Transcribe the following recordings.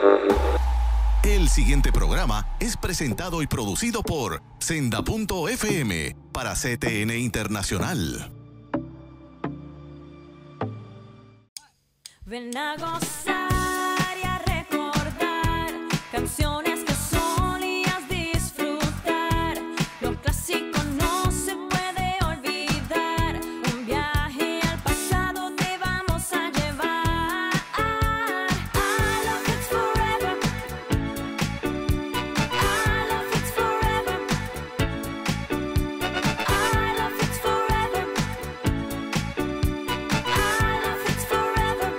El siguiente programa es presentado y producido por Senda.fm para CTN Internacional. Ven a gozar y a recordar canciones que solías disfrutar. Lo clásico no se puede olvidar. Un viaje al pasado te vamos a llevar. I love it forever. I love it forever. I love it forever. I love it forever.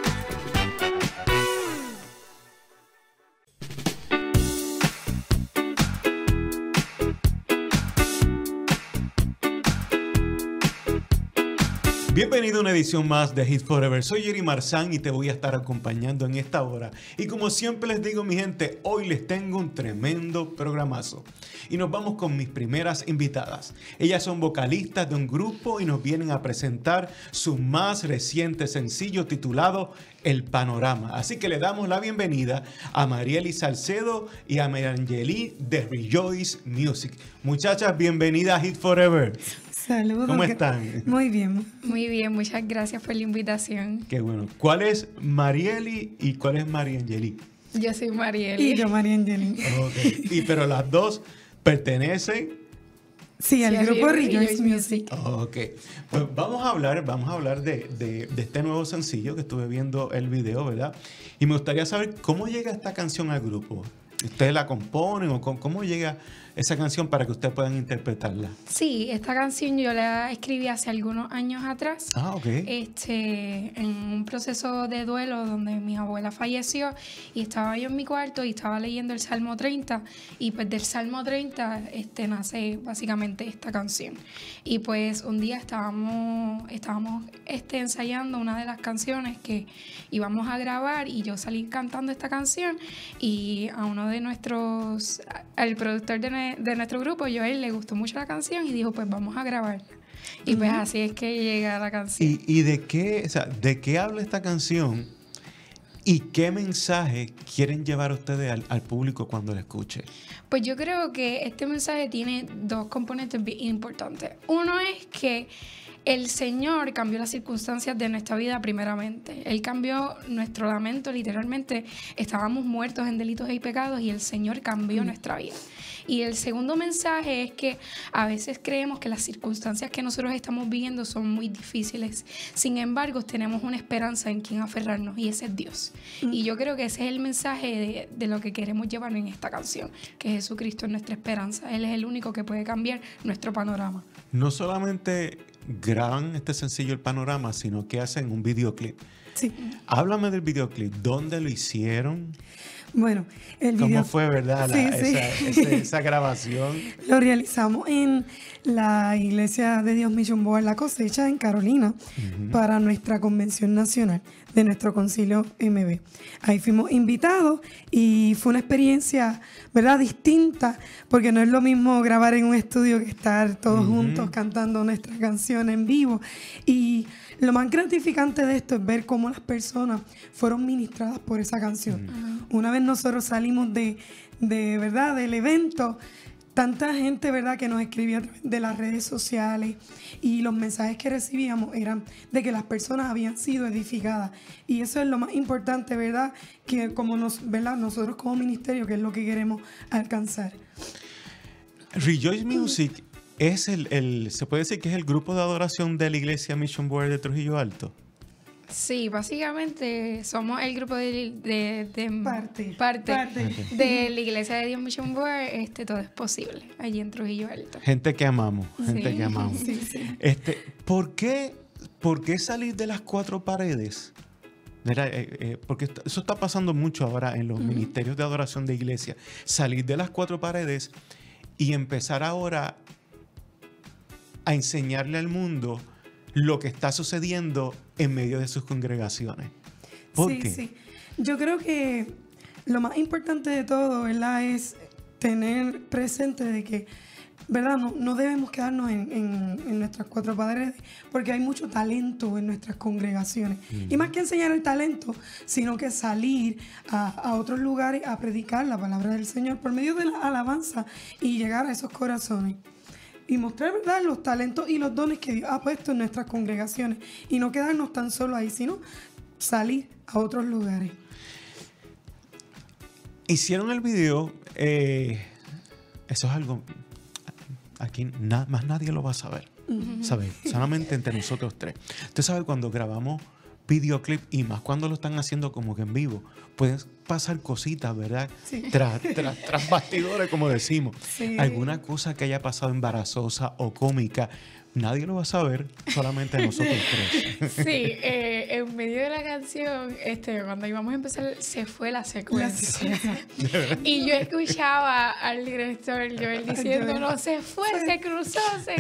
Bienvenido a una edición más de Hits Forever. Soy Jerry Marzán y te voy a estar acompañando en esta hora. Y como siempre les digo, mi gente, hoy les tengo un tremendo programazo. Y nos vamos con mis primeras invitadas. Ellas son vocalistas de un grupo y nos vienen a presentar su más reciente sencillo titulado El Panorama. Así que le damos la bienvenida a Mariely Salcedo y a Mariangeli de Rejoice Music. Muchachas, bienvenidas a Hits Forever. Saludos. ¿Cómo están? Muy bien. Muy bien, muchas gracias por la invitación. Qué bueno. ¿Cuál es Mariely y cuál es Mariangeli? Yo soy Mariely. Y yo, Mariangeli. Okay. Pero las dos pertenecen. Sí, al grupo Rejoice Music. Ok. Pues vamos a hablar de este nuevo sencillo que estuve viendo el video, ¿verdad? Y me gustaría saber cómo llega esta canción al grupo. ¿Ustedes la componen o cómo llega esa canción para que ustedes puedan interpretarla? Sí, esta canción yo la escribí hace algunos años atrás. Ah, ok. En un proceso de duelo donde mi abuela falleció y estaba yo en mi cuarto y estaba leyendo el Salmo 30 y pues del Salmo 30 nace básicamente esta canción. Y pues un día estábamos ensayando una de las canciones que íbamos a grabar y yo salí cantando esta canción y a uno de al productor de nuestro grupo, Joel, le gustó mucho la canción y dijo, pues vamos a grabarla. Y pues así es que llega la canción. ¿Y de qué habla esta canción? ¿Y qué mensaje quieren llevar ustedes al público cuando la escuche? Pues yo creo que este mensaje tiene dos componentes bien importantes. Uno es que el Señor cambió las circunstancias de nuestra vida primeramente. Él cambió nuestro lamento, literalmente estábamos muertos en delitos y pecados y el Señor cambió nuestra vida. Y el segundo mensaje es que a veces creemos que las circunstancias que nosotros estamos viviendo son muy difíciles. Sin embargo, tenemos una esperanza en quien aferrarnos y ese es Dios. Y yo creo que ese es el mensaje de lo que queremos llevar en esta canción, que Jesucristo es nuestra esperanza. Él es el único que puede cambiar nuestro panorama. No solamente graban este sencillo El Panorama, sino que hacen un videoclip. Sí. Háblame del videoclip. ¿Dónde lo hicieron? Bueno, el video... ¿Cómo fue, verdad, esa grabación? Lo realizamos en la Iglesia de Dios Mission Board La Cosecha en Carolina para nuestra convención nacional de nuestro concilio MB. Ahí fuimos invitados y fue una experiencia, ¿verdad?, distinta, porque no es lo mismo grabar en un estudio que estar todos juntos cantando nuestra canción en vivo. Y lo más gratificante de esto es ver cómo las personas fueron ministradas por esa canción. Una vez nosotros salimos de verdad del evento, tanta gente, ¿verdad?, que nos escribía a través de las redes sociales y los mensajes que recibíamos eran de que las personas habían sido edificadas. Y eso es lo más importante, ¿verdad?, que como nosotros como ministerio, que es lo que queremos alcanzar. Rejoice Music es se puede decir que es el grupo de adoración de la Iglesia Mission Board de Trujillo Alto. Sí, básicamente somos el grupo de parte de la Iglesia de Dios Mission Board. Todo es posible allí en Trujillo Alto. Gente que amamos, gente que amamos. Sí, sí. ¿Por qué salir de las cuatro paredes? Mira, porque eso está pasando mucho ahora en los ministerios de adoración de iglesia. Salir de las cuatro paredes y empezar ahora a enseñarle al mundo lo que está sucediendo en medio de sus congregaciones. ¿Por qué? Sí. Yo creo que lo más importante de todo, ¿verdad?, es tener presente de que ¿verdad? No debemos quedarnos en nuestras cuatro paredes porque hay mucho talento en nuestras congregaciones. Y más que enseñar el talento, sino que salir a otros lugares a predicar la palabra del Señor por medio de la alabanza y llegar a esos corazones. Y mostrar, ¿verdad?, los talentos y los dones que Dios ha puesto en nuestras congregaciones. Y no quedarnos tan solo ahí, sino salir a otros lugares. Hicieron el video, eso es algo, aquí más nadie lo va a saber, ¿sabes? Solamente entre nosotros tres. Usted sabe, cuando grabamos videoclip y más cuando lo están haciendo como que en vivo, pueden pasar cositas, ¿verdad? Sí. Tras bastidores, como decimos. Sí. Alguna cosa que haya pasado embarazosa o cómica, nadie lo va a saber, solamente nosotros tres. Sí, en medio de la canción, cuando íbamos a empezar, se fue la secuencia. Y yo escuchaba al director Joel diciendo, no, se fue, se cruzó.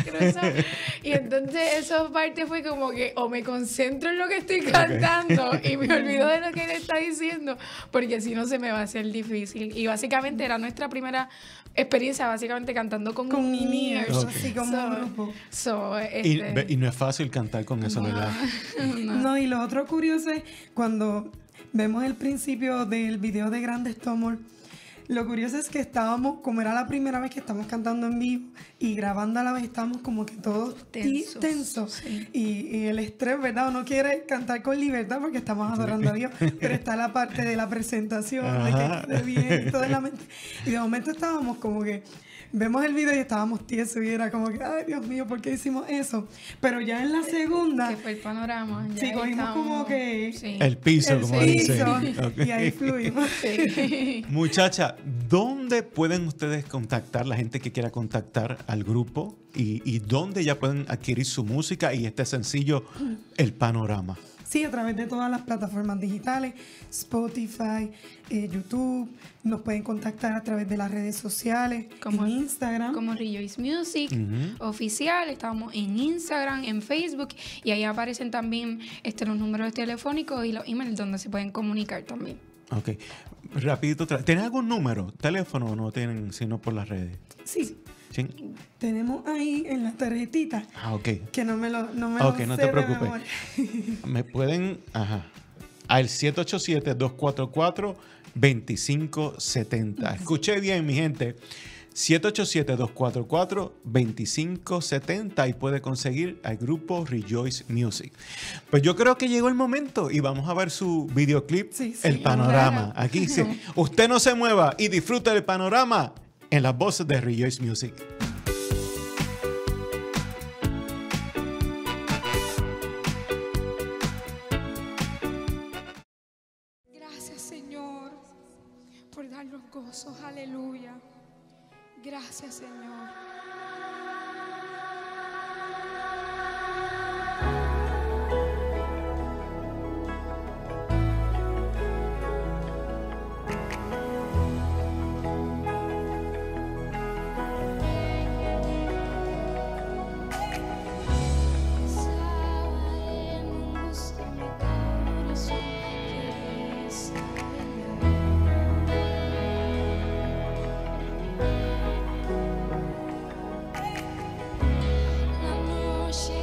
Y entonces esa parte fue como que o me concentro en lo que estoy cantando y me olvido de lo que él está diciendo, porque si no se me va a hacer difícil. Y básicamente era nuestra primera experiencia, básicamente cantando con niños, así como un grupo. Y no es fácil cantar con eso, ¿verdad? No, y lo otro curioso es cuando vemos el principio del video de Grandes Tomor, lo curioso es que estábamos, como era la primera vez que estamos cantando en vivo y grabando a la vez, estábamos como que todos tensos. Sí. Y el estrés, ¿verdad? Uno quiere cantar con libertad porque estamos adorando a Dios, pero está la parte de la presentación, de que quede bien, todo en la mente. Y de momento estábamos como que vemos el video y estábamos tiesos y era como que, ay, Dios mío, ¿por qué hicimos eso? Pero ya en la segunda... Que fue el panorama. Sí, cogimos como que... Sí. El piso, como dicen. Okay. Y ahí fluimos. Sí. Muchacha, ¿dónde pueden ustedes contactar, la gente que quiera contactar al grupo? Y dónde ya pueden adquirir su música y este sencillo, El Panorama? Sí, a través de todas las plataformas digitales, Spotify, YouTube. Nos pueden contactar a través de las redes sociales, como en Instagram. Como Rejoice Music oficial. Estamos en Instagram, en Facebook. Y ahí aparecen también los números telefónicos y los emails donde se pueden comunicar también. Ok. Rapidito. ¿Tienen algún número? ¿Teléfono o no tienen, sino por las redes? Sí. ¿Sí? Tenemos ahí en las tarjetitas. Ok. Que no me lo okay, no te preocupes. Me pueden... Al 787-244-2570. Escuché bien, mi gente. 787-244-2570 y puede conseguir al grupo Rejoice Music. Pues yo creo que llegó el momento y vamos a ver su videoclip, El Panorama. Aquí dice, usted no se mueva y disfrute del panorama en las voces de Rejoice Music. Gracias, Señor, por darnos gozos. Aleluya. Gracias, Señor. La noche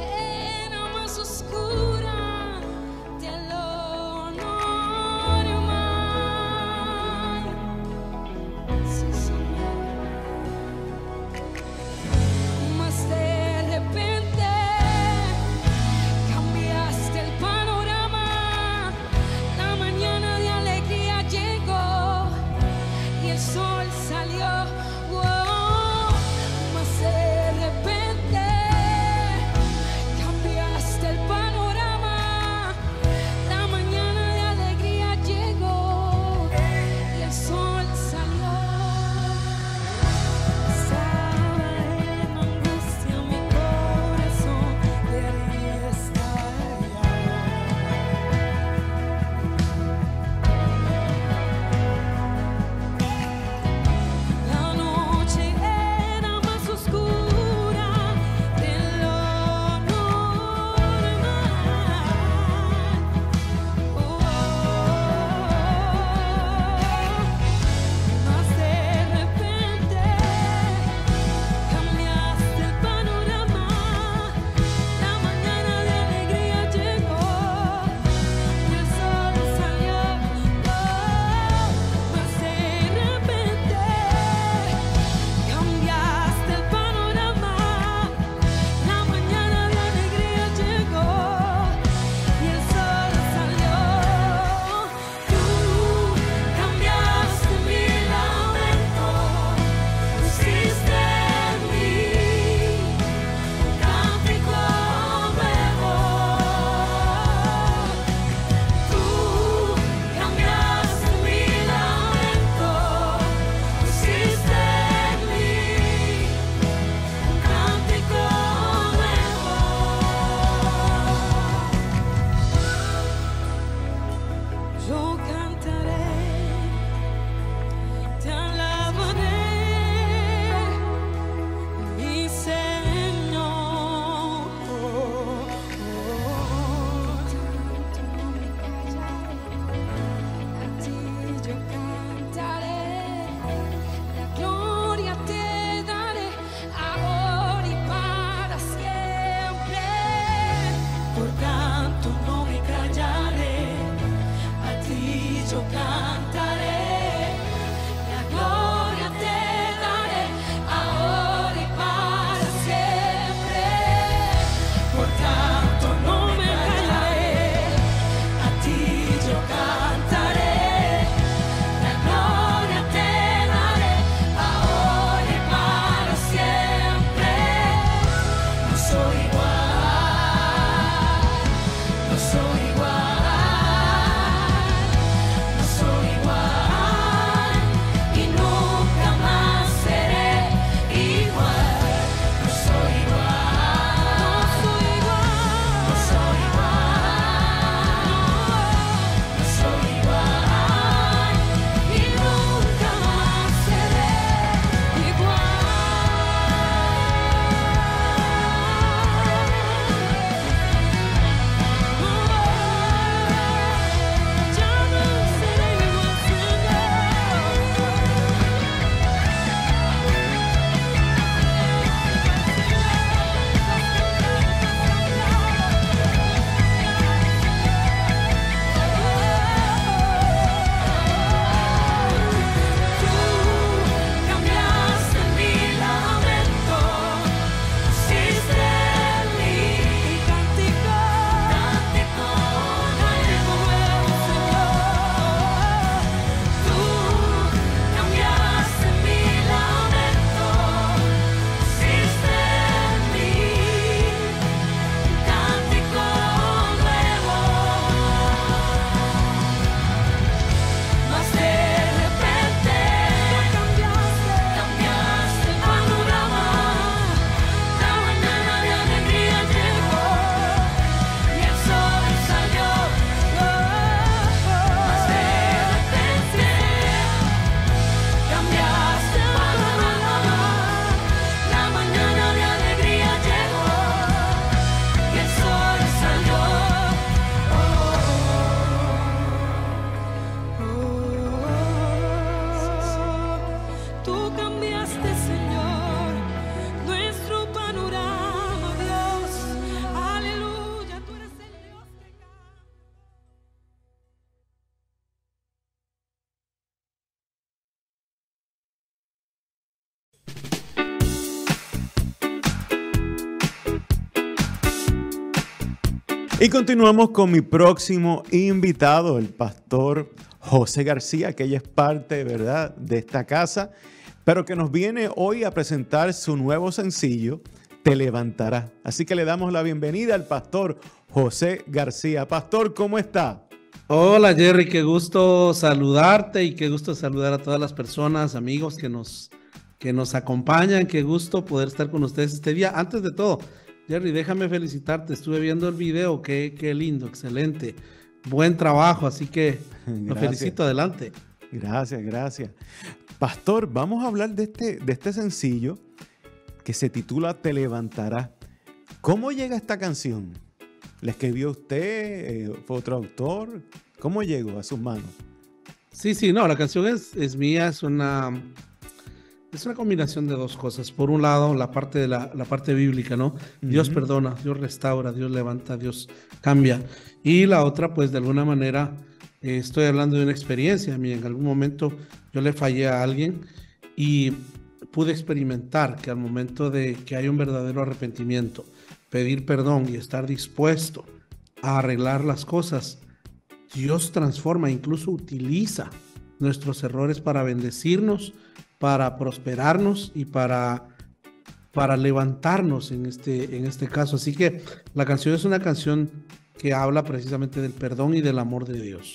Y continuamos con mi próximo invitado, el pastor José García, que ella es parte, ¿verdad?, de esta casa, pero que nos viene hoy a presentar su nuevo sencillo, Te Levantarás. Así que le damos la bienvenida al pastor José García. Pastor, ¿cómo está? Hola Jerry, qué gusto saludarte y qué gusto saludar a todas las personas, amigos que nos acompañan. Qué gusto poder estar con ustedes este día. Antes de todo, Jerry, déjame felicitarte. Estuve viendo el video, qué lindo, excelente. Buen trabajo, así que lo felicito, adelante. Gracias. Pastor, vamos a hablar de este sencillo que se titula Te Levantarás. ¿Cómo llega esta canción? ¿La escribió usted? ¿Fue otro autor? ¿Cómo llegó a sus manos? Sí, no, la canción es mía, es una combinación de dos cosas. Por un lado, la parte bíblica, ¿no? Dios perdona, Dios restaura, Dios levanta, Dios cambia. Y la otra, pues de alguna manera, estoy hablando de una experiencia. En algún momento yo le fallé a alguien y pude experimentar que al momento de que hay un verdadero arrepentimiento, pedir perdón y estar dispuesto a arreglar las cosas, Dios transforma, incluso utiliza nuestros errores para bendecirnos, para prosperarnos y para levantarnos en este caso. Así que la canción es una canción que habla precisamente del perdón y del amor de Dios.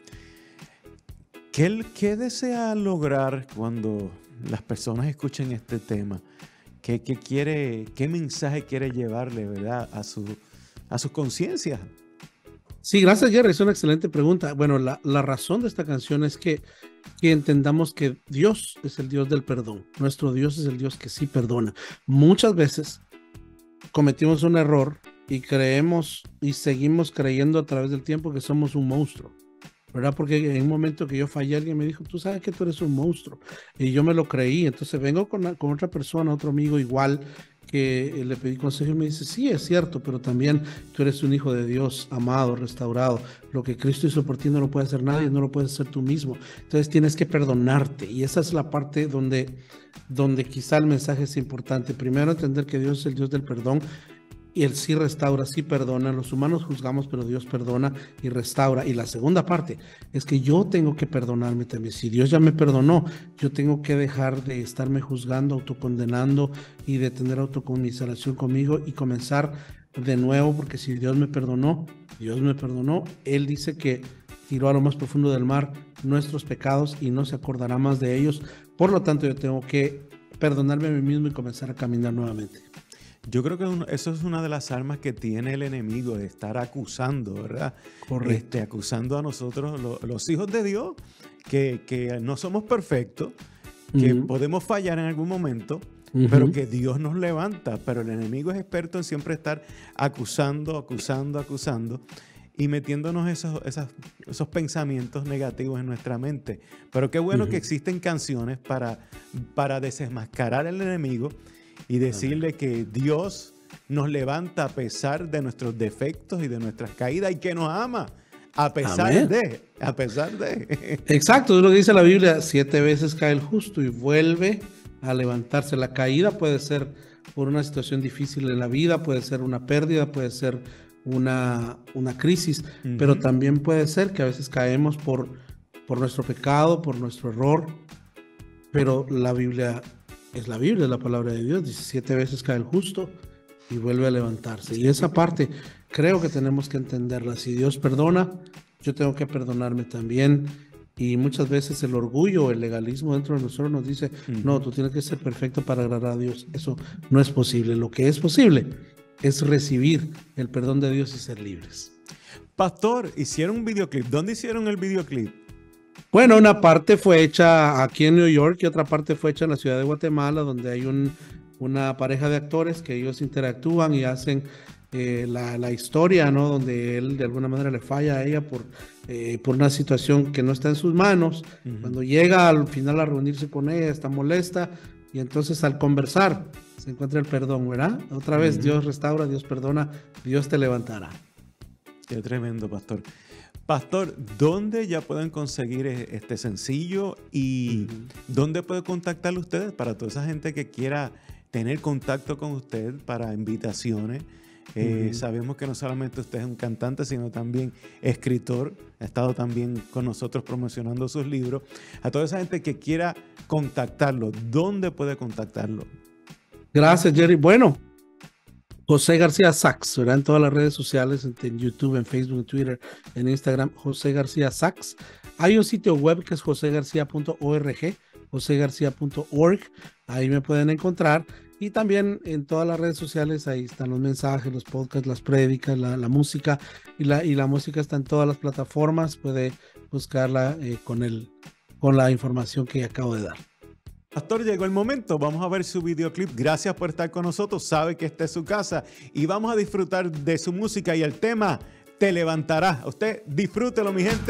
¿Qué desea lograr cuando las personas escuchen este tema? ¿Qué mensaje quiere llevarle, verdad, a su conciencia? Sí, gracias Jerry, es una excelente pregunta. Bueno, la razón de esta canción es que entendamos que Dios es el Dios del perdón. Nuestro Dios es el Dios que sí perdona. Muchas veces cometimos un error y creemos y seguimos creyendo a través del tiempo que somos un monstruo, ¿verdad? Porque en un momento que yo fallé, alguien me dijo, tú sabes que tú eres un monstruo, y yo me lo creí. Entonces vengo con otra persona, otro amigo igual, que le pedí consejo y me dice, sí, es cierto, pero también tú eres un hijo de Dios, amado, restaurado. Lo que Cristo hizo por ti no lo puede hacer nadie, no lo puedes hacer tú mismo. Entonces tienes que perdonarte, y esa es la parte donde quizá el mensaje es importante. Primero, entender que Dios es el Dios del perdón, y Él sí restaura, sí perdona. Los humanos juzgamos, pero Dios perdona y restaura. Y la segunda parte es que yo tengo que perdonarme también. Si Dios ya me perdonó, yo tengo que dejar de estarme juzgando, autocondenando y de tener autocomiseración conmigo y comenzar de nuevo, porque si Dios me perdonó. Él dice que tiró a lo más profundo del mar nuestros pecados y no se acordará más de ellos. Por lo tanto, yo tengo que perdonarme a mí mismo y comenzar a caminar nuevamente. Yo creo que eso es una de las armas que tiene el enemigo, de estar acusando, ¿verdad? Correcto. Acusando a nosotros, los hijos de Dios, que no somos perfectos, que podemos fallar en algún momento, pero que Dios nos levanta. Pero el enemigo es experto en siempre estar acusando y metiéndonos esos pensamientos negativos en nuestra mente. Pero qué bueno que existen canciones para desenmascarar al enemigo y decirle que Dios nos levanta a pesar de nuestros defectos y de nuestras caídas, y que nos ama a pesar de. Exacto, es lo que dice la Biblia: 7 veces cae el justo y vuelve a levantarse. La caída puede ser por una situación difícil en la vida, puede ser una pérdida, puede ser una crisis, pero también puede ser que a veces caemos por nuestro pecado, por nuestro error. Pero la Biblia es la palabra de Dios. Dice: 7 veces cae el justo y vuelve a levantarse. Y esa parte creo que tenemos que entenderla. Si Dios perdona, yo tengo que perdonarme también. Y muchas veces el orgullo, el legalismo dentro de nosotros nos dice: no, tú tienes que ser perfecto para agradar a Dios. Eso no es posible. Lo que es posible es recibir el perdón de Dios y ser libres. Pastor, hicieron un videoclip. ¿Dónde hicieron el videoclip? Bueno, una parte fue hecha aquí en New York y otra parte fue hecha en la ciudad de Guatemala, donde hay una pareja de actores que ellos interactúan y hacen la historia, ¿no? Donde él de alguna manera le falla a ella por una situación que no está en sus manos. Cuando llega al final a reunirse con ella, está molesta, y entonces al conversar se encuentra el perdón, ¿verdad? Otra vez Dios restaura, Dios perdona, Dios te levantará. Qué tremendo, pastor. Pastor, ¿dónde ya pueden conseguir este sencillo y dónde puede contactarle ustedes para toda esa gente que quiera tener contacto con usted para invitaciones? Sabemos que no solamente usted es un cantante, sino también escritor. Ha estado también con nosotros promocionando sus libros. A toda esa gente que quiera contactarlo, ¿dónde puede contactarlo? Gracias, Jerry. Bueno, José García Sax, ¿verdad? En todas las redes sociales, en YouTube, en Facebook, en Twitter, en Instagram, José García Sax. Hay un sitio web que es josegarcia.org, josegarcia.org. Ahí me pueden encontrar. Y también en todas las redes sociales, ahí están los mensajes, los podcasts, las prédicas, la música. Y la música está en todas las plataformas. Puede buscarla con la información que acabo de dar. Pastor, llegó el momento. Vamos a ver su videoclip. Gracias por estar con nosotros. Sabe que esta es su casa. Y vamos a disfrutar de su música y el tema Te Levantará. Usted disfrútelo, mi gente.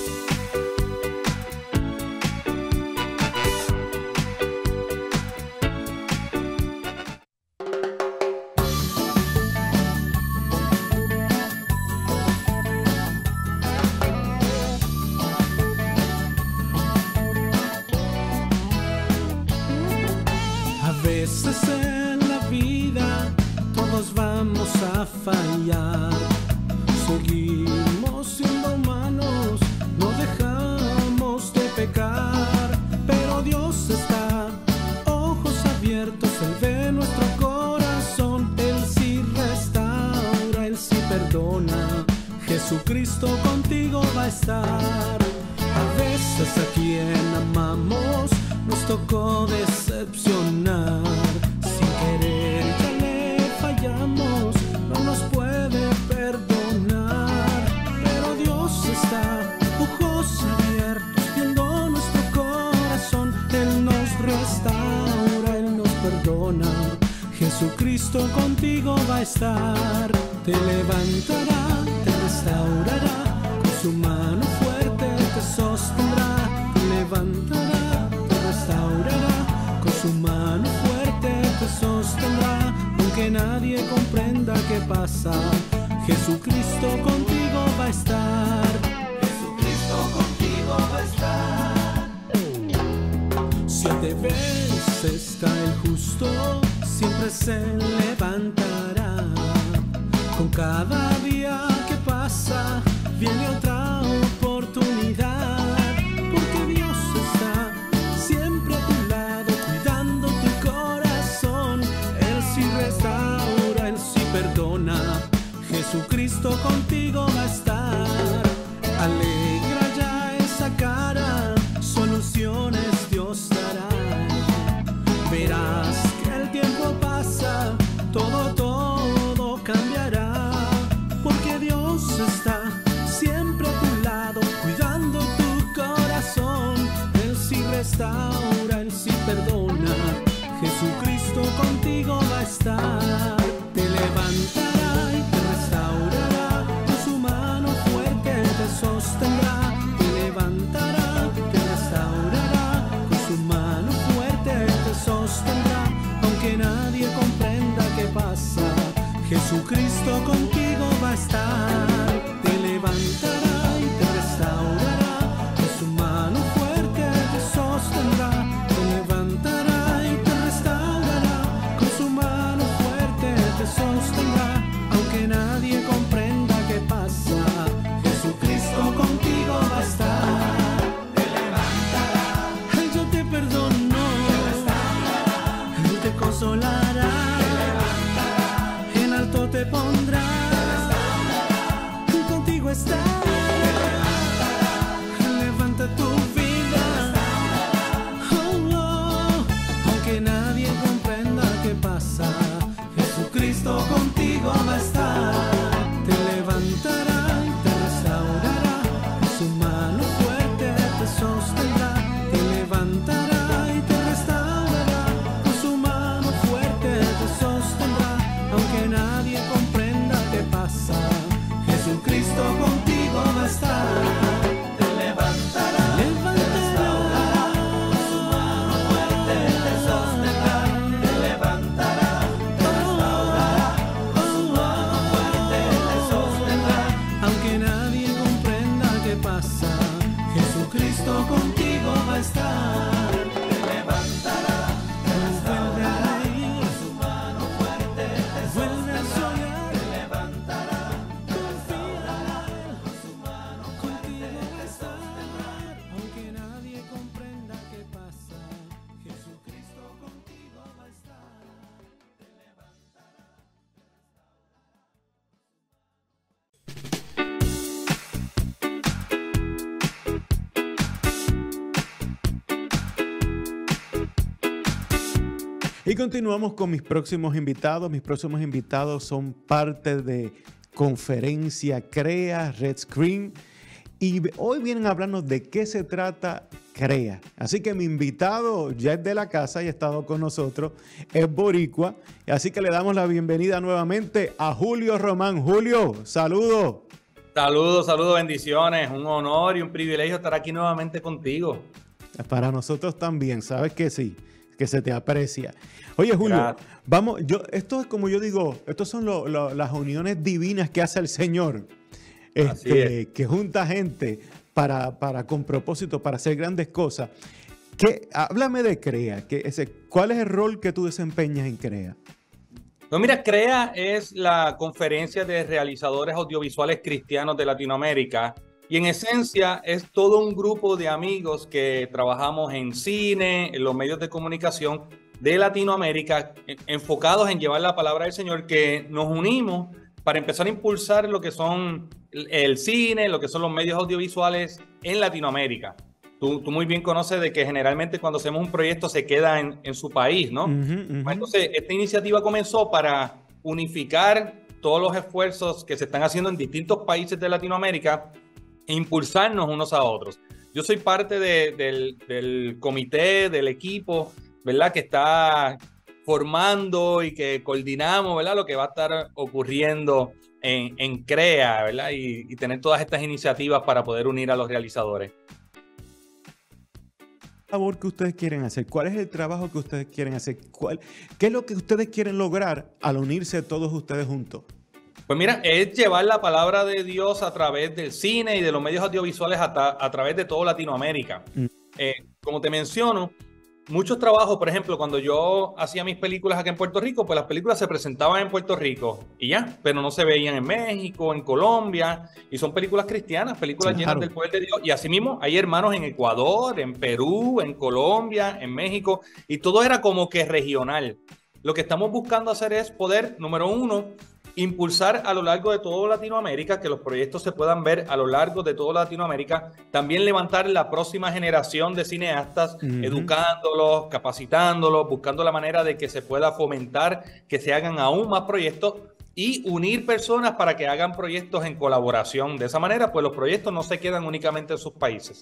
Fallar, seguimos siendo humanos, no dejamos de pecar, pero Dios está, ojos abiertos, Él ve nuestro corazón, Él sí restaura, Él sí perdona, Jesucristo contigo va a estar. A veces a quien amamos nos tocó decepcionar, sin querer ya le fallamos, no nos puede perdonar, pero Dios está, ojos abiertos, viendo nuestro corazón, Él nos restaura, Él nos perdona, Jesucristo contigo va a estar, te levantará, te restaurará, con su mano fuerte te sostendrá, te levantará, te restaurará, con su mano fuerte te sostendrá, aunque nadie comprenda qué pasa, Jesucristo contigo va a estar. Jesucristo contigo va a estar. 7 veces cae el justo, siempre se levantará. Con cada día que pasa, viene otra oportunidad. Porque Dios está siempre a tu lado, cuidando tu corazón. Él sí restaura, Él sí perdona, Jesucristo contigo va a estar. Alegra ya esa cara, soluciones Dios dará. Verás que el tiempo pasa, todo cambiará. Porque Dios está siempre a tu lado, cuidando tu corazón. Él sí restaura, Él sí perdona, Jesucristo contigo va a estar. Te levantará y te restaurará, con su mano fuerte te sostendrá. Te levantará, te restaurará, con su mano fuerte te sostendrá. Aunque nadie comprenda qué pasa, Jesucristo contigo va a estar. Te levantará y te restaurará, con su mano fuerte te sostendrá. Te levantará y te restaurará, con su mano fuerte te sostendrá. Y continuamos con mis próximos invitados. Mis próximos invitados son parte de Conferencia CREA, Red Screen. Y hoy vienen a hablarnos de qué se trata CREA. Así que mi invitado ya es de la casa y ha estado con nosotros, es boricua. Así que le damos la bienvenida nuevamente a Julio Román. Julio, saludos. Saludos, bendiciones. Un honor y un privilegio estar aquí nuevamente contigo. Para nosotros también, sabes que sí, que se te aprecia. Oye, Julio, Gracias. vamos, esto es como yo digo, estos son las uniones divinas que hace el Señor. Así es. Que junta gente con propósito, para hacer grandes cosas. Háblame de CREA. ¿Cuál es el rol que tú desempeñas en CREA? Pues mira, CREA es la Conferencia de Realizadores Audiovisuales Cristianos de Latinoamérica y en esencia es todo un grupo de amigos que trabajamos en cine, en los medios de comunicación de Latinoamérica, enfocados en llevar la palabra del Señor, que nos unimos para empezar a impulsar lo que son el cine, lo que son los medios audiovisuales en Latinoamérica. Tú muy bien conoces de que generalmente cuando hacemos un proyecto se queda en su país, ¿no? Entonces, esta iniciativa comenzó para unificar todos los esfuerzos que se están haciendo en distintos países de Latinoamérica e impulsarnos unos a otros. Yo soy parte del comité, del equipo, ¿verdad? Que está formando y que coordinamos, ¿verdad? Lo que va a estar ocurriendo en CREA, ¿verdad? Y tener todas estas iniciativas para poder unir a los realizadores. Favor que ustedes quieren hacer? ¿Cuál es el trabajo que ustedes quieren hacer? ¿Qué es lo que ustedes quieren lograr al unirse todos ustedes juntos? Pues mira, es llevar la palabra de Dios a través del cine y de los medios audiovisuales a través de toda Latinoamérica. Como te menciono, muchos trabajos, por ejemplo, cuando yo hacía mis películas acá en Puerto Rico, pues las películas se presentaban en Puerto Rico y ya, pero no se veían en México, en Colombia, y son películas cristianas, películas llenas del poder de Dios. Y asimismo, hay hermanos en Ecuador, en Perú, en Colombia, en México, y todo era como que regional. Lo que estamos buscando hacer es poder, número uno, impulsar a lo largo de toda Latinoamérica, que los proyectos se puedan ver a lo largo de toda Latinoamérica, también levantar la próxima generación de cineastas, educándolos, capacitándolos, buscando la manera de que se pueda fomentar, que se hagan aún más proyectos y unir personas para que hagan proyectos en colaboración. De esa manera, pues los proyectos no se quedan únicamente en sus países.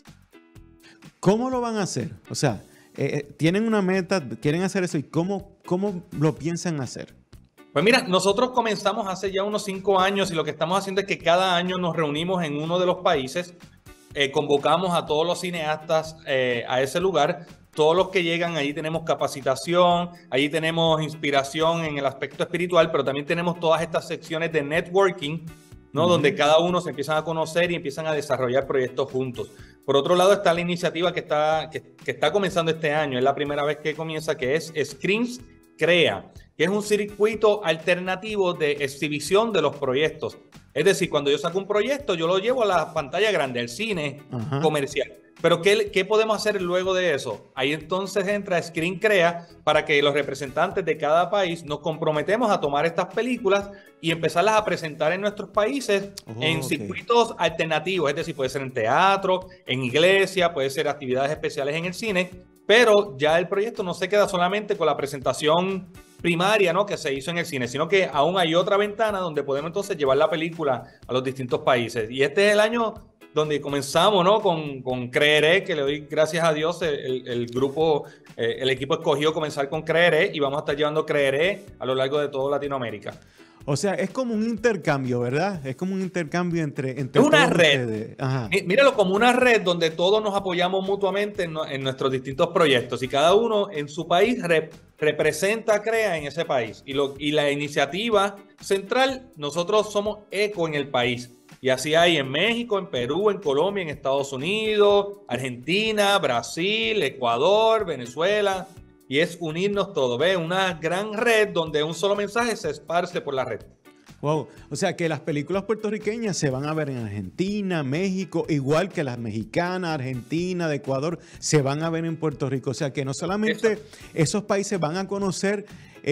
¿Cómo lo van a hacer? O sea, tienen una meta, quieren hacer eso, ¿y cómo lo piensan hacer? Pues mira, nosotros comenzamos hace ya unos 5 años y lo que estamos haciendo es que cada año nos reunimos en uno de los países, convocamos a todos los cineastas a ese lugar, todos los que llegan, allí tenemos capacitación, allí tenemos inspiración en el aspecto espiritual, pero también tenemos todas estas secciones de networking, ¿no? Donde cada uno se empiezan a conocer y empiezan a desarrollar proyectos juntos. Por otro lado está la iniciativa que está comenzando este año, es la primera vez que comienza, que es Screens CREA, que es un circuito alternativo de exhibición de los proyectos. Es decir, cuando yo saco un proyecto, yo lo llevo a la pantalla grande, al cine comercial. Pero ¿qué podemos hacer luego de eso? Ahí entonces entra Screen CREA para que los representantes de cada país nos comprometemos a tomar estas películas y empezarlas a presentar en nuestros países en circuitos alternativos. Es decir, puede ser en teatro, en iglesia, puede ser actividades especiales en el cine, pero ya el proyecto no se queda solamente con la presentación primaria, ¿no?, que se hizo en el cine, sino que aún hay otra ventana donde podemos entonces llevar la película a los distintos países. Y este es el año donde comenzamos, ¿no?, con Creeré, que le doy gracias a Dios, el grupo, el equipo escogió comenzar con Creeré y vamos a estar llevando Creeré a lo largo de toda Latinoamérica. O sea, es como un intercambio, ¿verdad? Es como un intercambio entre es una red. Ustedes. Ajá. Míralo como una red donde todos nos apoyamos mutuamente en nuestros distintos proyectos y cada uno en su país representa, CREA en ese país. Y la iniciativa central, nosotros somos eco en el país. Y así hay en México, en Perú, en Colombia, en Estados Unidos, Argentina, Brasil, Ecuador, Venezuela. Y es unirnos todos, ¿ves? Una gran red donde un solo mensaje se esparce por la red. Wow. O sea que las películas puertorriqueñas se van a ver en Argentina, México, igual que las mexicanas, Argentina, de Ecuador, se van a ver en Puerto Rico. O sea que no solamente esos países van a conocer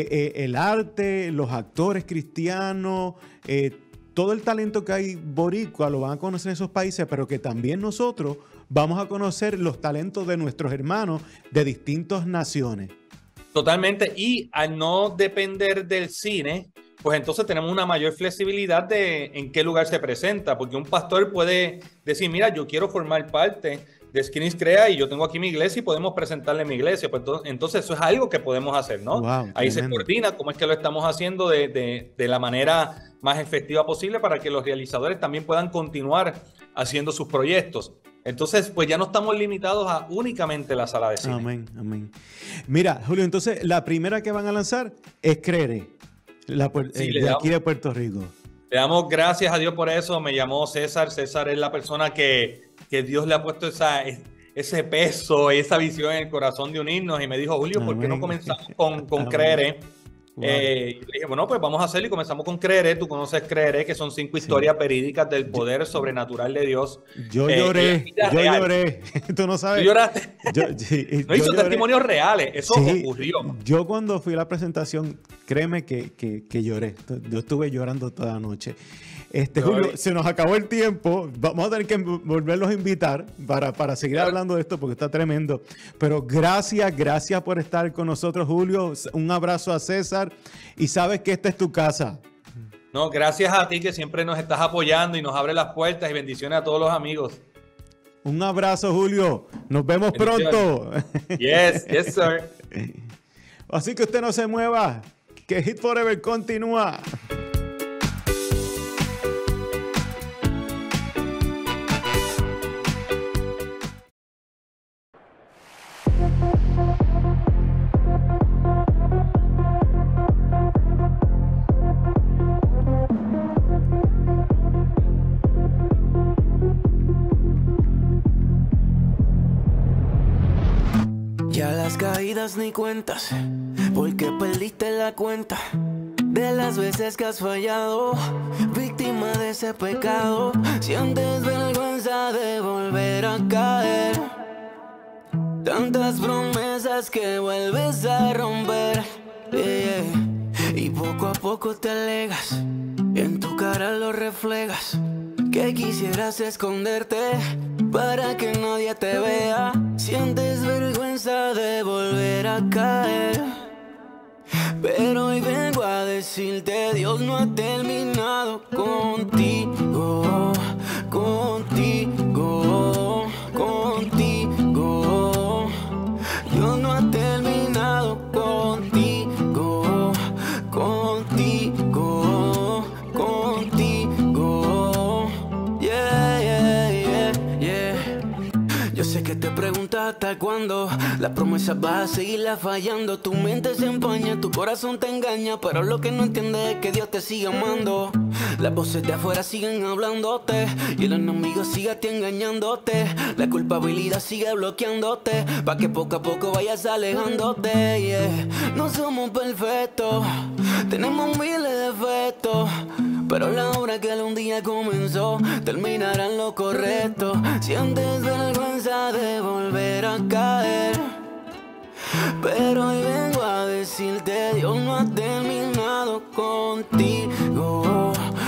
el arte, los actores cristianos, todo el talento que hay boricua lo van a conocer en esos países, pero que también nosotros vamos a conocer los talentos de nuestros hermanos de distintas naciones. Totalmente. Y al no depender del cine, pues entonces tenemos una mayor flexibilidad de en qué lugar se presenta, porque un pastor puede decir, mira, yo quiero formar parte de Skinny's Crea y yo tengo aquí mi iglesia y podemos presentarle mi iglesia. Pues entonces eso es algo que podemos hacer, ¿no? Wow, ahí se tremendo. coordina cómo es que lo estamos haciendo de la manera más efectiva posible para que los realizadores también puedan continuar haciendo sus proyectos. Entonces, pues ya no estamos limitados a únicamente la sala de cine. Amén, amén. Mira, Julio, entonces la primera que van a lanzar es Creere, Sí, le de damos- aquí de Puerto Rico. Le damos gracias a Dios por eso. Me llamó César. César es la persona que Dios le ha puesto ese peso y esa visión en el corazón de unirnos. Y me dijo, Julio, ¿por qué no Amén. comenzamos con Amén. Creere? Wow. Y le dije, bueno, pues vamos a hacerlo y comenzamos con Creere. Tú conoces Creere, que son 5 historias verídicas del poder sobrenatural de Dios. Yo en la lloré, vida yo real. lloré. Tú no ¿Tú sabes. lloraste? Sí, No yo hizo lloré. testimonios reales. Eso Sí, ocurrió. yo cuando fui a la presentación, créeme que lloré. Yo estuve llorando toda la noche. Julio, se nos acabó el tiempo. Vamos a tener que volverlos a invitar para seguir hablando de esto porque está tremendo. Pero gracias por estar con nosotros, Julio. Un abrazo a César. Y sabes que esta es tu casa. No, gracias a ti que siempre nos estás apoyando y nos abre las puertas y bendiciones a todos los amigos. Un abrazo, Julio. Nos vemos pronto. Yes, yes, sir. Así que usted no se mueva. Que Hit Forever continúa. Ya las caídas ni cuentas, porque perdiste la cuenta de las veces que has fallado, víctima de ese pecado. Sientes vergüenza de volver a caer, tantas promesas que vuelves a romper, yeah. Y poco a poco te alegas, y en tu cara lo reflejas, que quisieras esconderte para que nadie te vea. Sientes vergüenza de volver a caer, pero hoy vengo a decirte, Dios no ha terminado contigo, contigo, contigo. Dios no ha terminado contigo, contigo, contigo. Yeah, yeah, yeah, yeah. Yo sé que te preguntas hasta cuándo las promesas vas a seguirlas fallando. Tu mente se empaña, tu corazón te engaña, pero lo que no entiendes es que Dios te sigue amando. Las voces de afuera siguen hablándote y el enemigo sigue a ti engañándote. La culpabilidad sigue bloqueándote pa' que poco a poco vayas alejándote, yeah. No somos perfectos, tenemos miles de defectos, pero la obra que algún día comenzó terminará en lo correcto. Sientes vergüenza de volver a caer, pero hoy vengo a decirte, Dios no ha terminado contigo,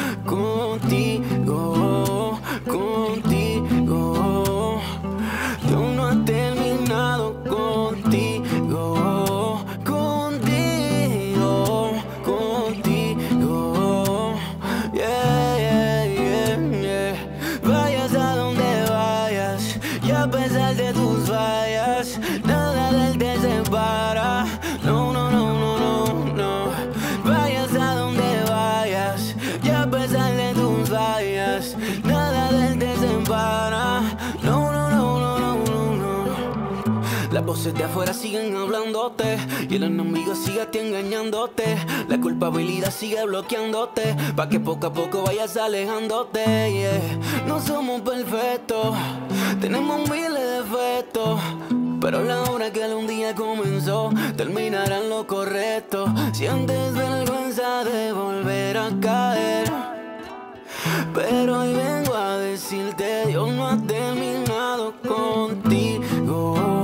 contigo, contigo. Dios no ha terminado contigo, contigo, contigo. Yeah, yeah, yeah, yeah. Vayas a donde vayas y a pesar de tus fallas, nada de él te separa. No, no, no, no, no, no. Vayas a donde vayas y a pesar de tus fallas, nada de él te separa. No, no, no, no, no, no, no. Las voces de afuera siguen hablándote y el enemigo sigue a ti engañándote. La culpabilidad sigue bloqueándote pa' que poco a poco vayas alejándote, yeah. No somos perfectos, tenemos miles de defectos, pero la obra que algún día comenzó terminará en lo correcto. Sientes vergüenza de volver a caer, pero hoy vengo a decirte, Dios no ha terminado contigo,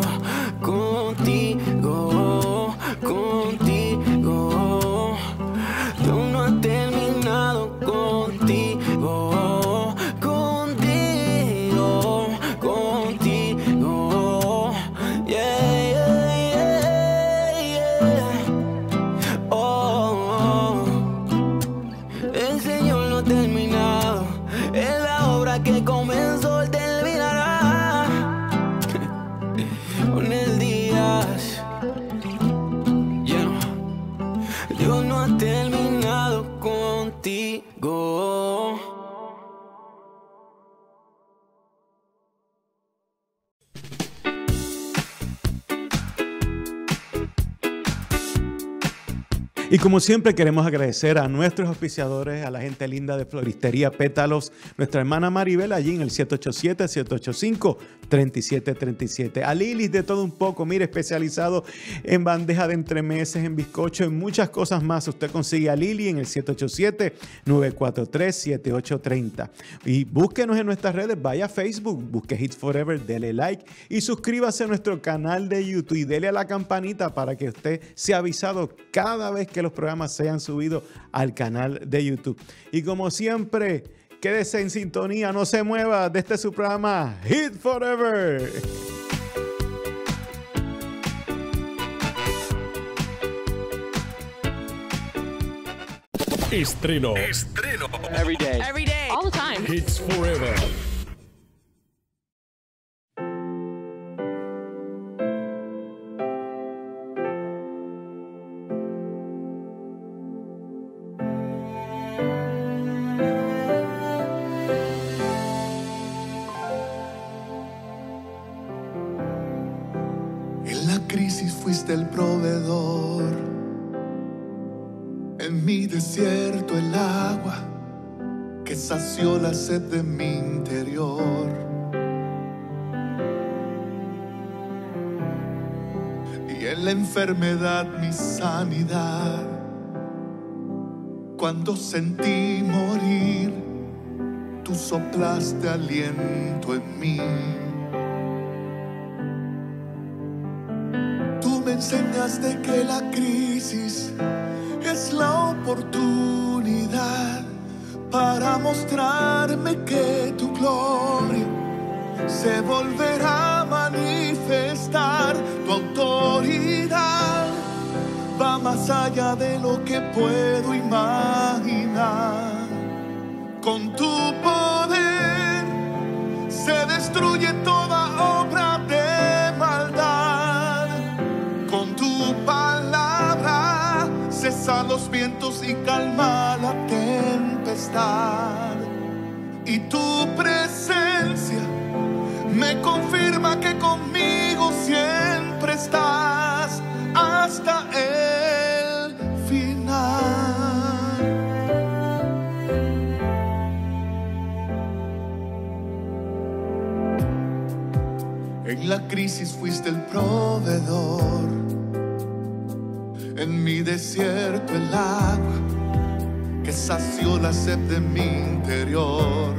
contigo, contigo. Dios no ha terminado contigo, contigo, contigo. Yeah, yeah, yeah, estás. Yeah. Dios no ha terminado contigo. Y como siempre queremos agradecer a nuestros auspiciadores, a la gente linda de Floristería Pétalos, nuestra hermana Maribel allí en el 787-785-3737. A Lilis de todo un poco, mire, especializado en bandeja de entremeses, en bizcocho, en muchas cosas más. Usted consigue a Lili en el 787-943-7830. Y búsquenos en nuestras redes, vaya a Facebook, busque Hits Forever, dele like y suscríbase a nuestro canal de YouTube y dele a la campanita para que usted sea avisado cada vez que los programas sean subidos al canal de YouTube. Y como siempre, quédese en sintonía, no se mueva de este su programa Hit Forever. Estreno. Every day. All the time. Hits Forever. En la crisis fuiste el proveedor, en mi desierto el agua que sació la sed de mi interior. Y en la enfermedad mi sanidad, cuando sentí morir, tú soplaste aliento en mí. Me enseñaste que la crisis es la oportunidad para mostrarme que tu gloria se volverá a manifestar. Tu autoridad va más allá de lo que puedo imaginar. Con tu poder se destruye toda obra de maldad. Con tu palabra cesa los vientos y calma la tempestad. Y tu presencia me confirma que conmigo siempre estás hasta el final. En la crisis fuiste el proveedor, en mi desierto el agua que sació la sed de mi interior.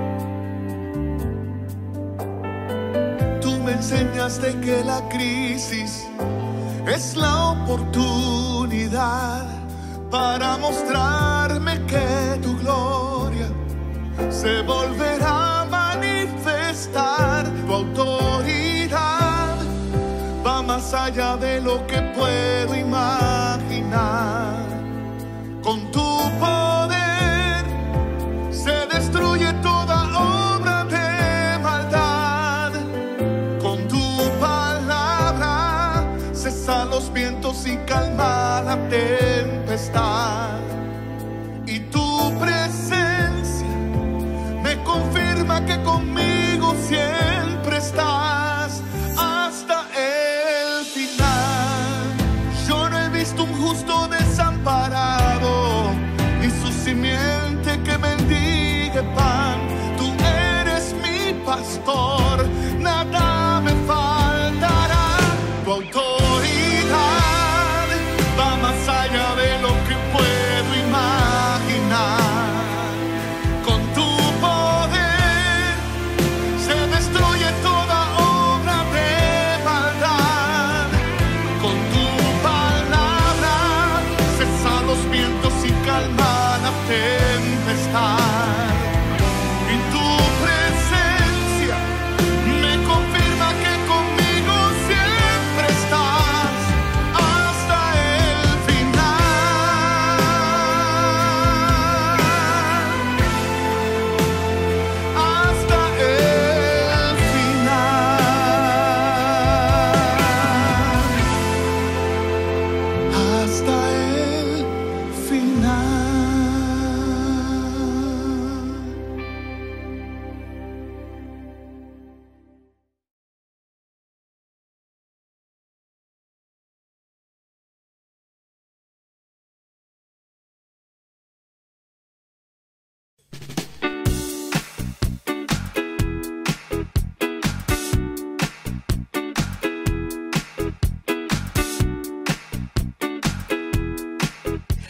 Tú me enseñaste que la crisis es la oportunidad para mostrarme que tu gloria se volverá a manifestar. Tu autoridad va más allá de lo que puedo imaginar. Con tu poder se destruye toda obra de maldad. Con tu palabra cesa los vientos y calma la tempestad. Y tu presencia me confirma que conmigo siempre estás hasta el final. Yo no he visto un justo desamparado, ni su simiente que mendigue pan. Tú eres mi pastor, nada me faltará. Tu autoridad va más allá de lo que puedo imaginar. Con tu poder se destruye toda obra de maldad. Con tu palabra cesa los vientos y calma la tempestad. Y tu presencia me confirma que conmigo siempre estás.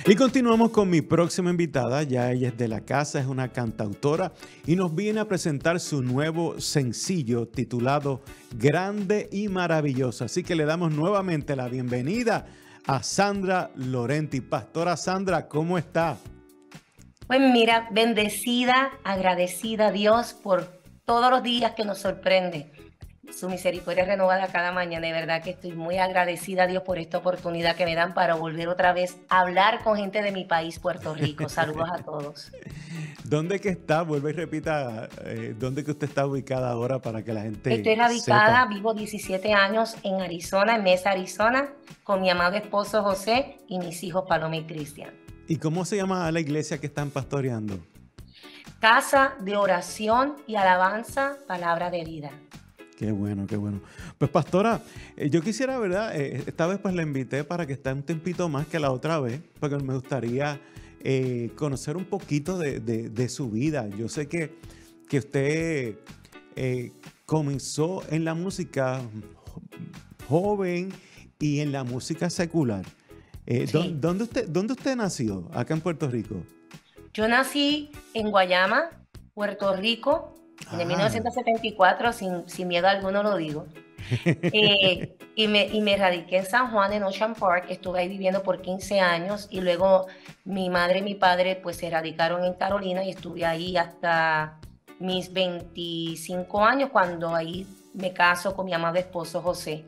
Y continuamos con mi próxima invitada. Ya ella es de la casa, es una cantautora y nos viene a presentar su nuevo sencillo titulado Grande y Maravilloso. Así que le damos nuevamente la bienvenida a Sandra Lorenti. Pastora Sandra, ¿cómo está? Pues mira, bendecida, agradecida a Dios por todos los días que nos sorprende. Su misericordia renovada cada mañana. De verdad que estoy muy agradecida a Dios por esta oportunidad que me dan para volver otra vez a hablar con gente de mi país, Puerto Rico. Saludos a todos. ¿Dónde que está? Vuelve y repita, ¿dónde que usted está ubicada ahora para que la gente Estoy radicada, sepa? vivo 17 años en Arizona, en Mesa, Arizona, con mi amado esposo José y mis hijos Paloma y Cristian. ¿Y cómo se llama la iglesia que están pastoreando? Casa de oración y alabanza, palabra de vida. Qué bueno, qué bueno. Pues pastora, yo quisiera, ¿verdad? Esta vez pues la invité para que esté un tiempito más que la otra vez, porque me gustaría conocer un poquito de su vida. Yo sé que usted comenzó en la música joven y en la música secular. Sí. ¿Dónde usted nació? Acá en Puerto Rico. Yo nací en Guayama, Puerto Rico, en el 1974, sin miedo alguno lo digo. Y me radiqué en San Juan, en Ocean Park. Estuve ahí viviendo por 15 años y luego mi madre y mi padre pues se radicaron en Carolina y estuve ahí hasta mis 25 años, cuando ahí me caso con mi amado esposo José